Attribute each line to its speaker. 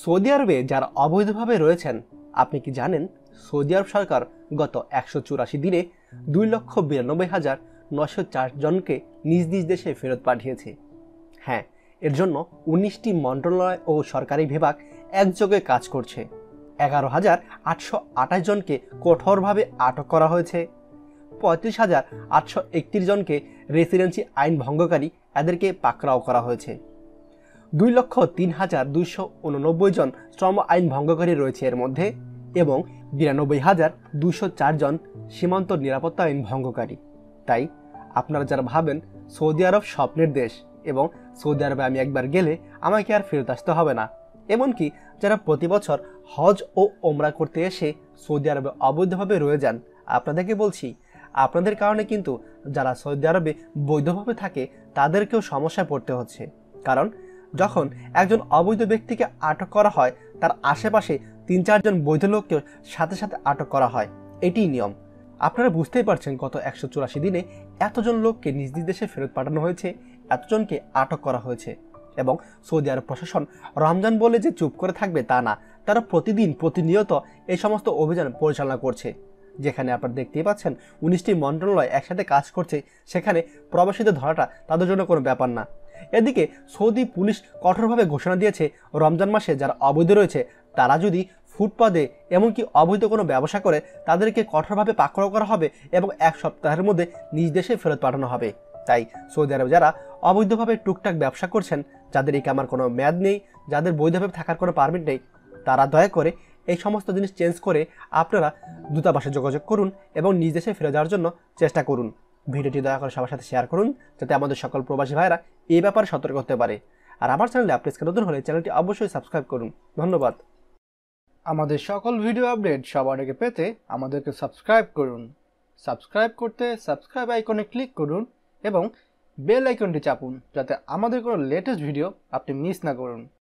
Speaker 1: Saudi আরবে যারা অবৈধভাবে রয়েছেন, আপনি কি জানেন সৌদি আরব সরকার গত 184 দিনে 2,92,904 জনকে নিজ নিজ দেশে ফেরত পাঠিয়েছে। হ্যাঁ, এর জন্য 19টি মন্ত্রণালয় ও সরকারি বিভাগ একযোগে কাজ করছে। 11,828 জনকে কঠোরভাবে আটক করা হয়েছে। 35,831 জনকে রেসিডেন্সি আইন ভঙ্গকারী এদেরকে পাকড়াও করা হয়েছে। 2,03,289 জন শ্রম আইন ভঙ্গকারী রয়েছে এর মধ্যে, এবং 92,204 জন সীমান্ত নিরাপত্তা আইন ভঙ্গকারী। তাই আপনারা যারা ভাবেন সৌদি আরব স্বপ্নের দেশ এবং সৌদি আরবে আমি একবার গেলে আমাকে আর ফেরত আসতে হবে না, এমনকি যারা প্রতি বছর হজ ও ওমরা করতে এসে সৌদি আরবে অবৈধভাবে রয়ে যান, আপনাদেরকে বলছি আপনাদের কারণে কিন্তু যারা সৌদি আরবে বৈধভাবে থাকে তাদেরকেও সমস্যায় পড়তে হচ্ছে। কারণ যখন একজন অবৈধ ব্যক্তিকে আটক করা হয়, তার আশেপাশে 3-4 জন বৈধ লোককেও সাথে সাথে আটক করা হয়। এটিই নিয়ম। আপনারা বুঝতেই পারছেন গত 184 দিনে এতজন লোককে নিজ নিজ দেশে ফেরত পাঠানো হয়েছে, এতজনকে আটক করা হয়েছে। এবং সৌদি আরব প্রশাসন রমজান বলে যে চুপ করে থাকবে তা না, তারা প্রতিনিয়ত এই সমস্ত অভিযান পরিচালনা করছে। যেখানে আপনারা দেখতেই পাচ্ছেন 19টি মন্ত্রণালয় একসাথে কাজ করছে, সেখানে প্রবাসীদের ধরাটা তাদের জন্য কোনো ব্যাপার না। এদিকে সৌদি পুলিশ কঠোরভাবে ঘোষণা দিয়েছে রমজান মাসে যারা অবৈধ রয়েছে তারা যদি ফুটপাতে এমনকি অবৈধ কোনো ব্যবসা করে তাদেরকে কঠোরভাবে পাকড়াও করা হবে এবং 1 সপ্তাহের মধ্যে নিজ দেশে ফেরত পাঠানো হবে। তাই সৌদি আরবে যারা অবৈধভাবে টুকটাক ব্যবসা করছেন, যাদের ইকামার কোনো মেয়াদ নেই, যাদের বৈধভাবে থাকার কোনো পারমিট নেই, তারা দয়া করে এই সমস্ত জিনিস চেঞ্জ করে আপনারা দূতাবাসে যোগাযোগ করুন এবং নিজ দেশে ফিরে যাওয়ার জন্য চেষ্টা করুন। ভিডিওটি দয়া করে সবার সাথে শেয়ার করুন, যাতে আমাদের সকল প্রবাসী ভাইরা এই ব্যাপারে সতর্ক হতে পারে। আর আমার চ্যানেলে আপনি নতুন হলে চ্যানেলটি অবশ্যই সাবস্ক্রাইব করুন। ধন্যবাদ।
Speaker 2: আমাদের সকল ভিডিও আপডেট সবার আগে পেতে আমাদেরকে সাবস্ক্রাইব করুন। সাবস্ক্রাইব করতে সাবস্ক্রাইব আইকনে ক্লিক করুন এবং বেল আইকনটি চাপুন, যাতে আমাদের কোনো লেটেস্ট ভিডিও আপনি মিস না করুন।